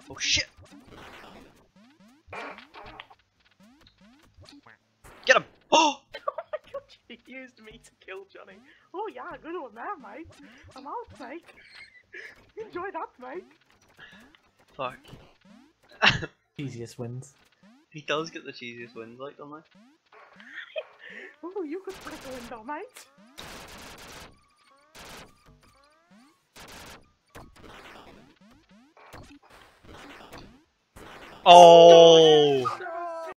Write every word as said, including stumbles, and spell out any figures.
Oh shit! Get him! Oh! You used me to kill Johnny. Oh yeah, good one there, mate. I'm out, mate. Enjoy that, mate. Fuck. Easiest wins. He does get the cheesiest wins, like, don't I? Oh, you could break a window, mate. Oh!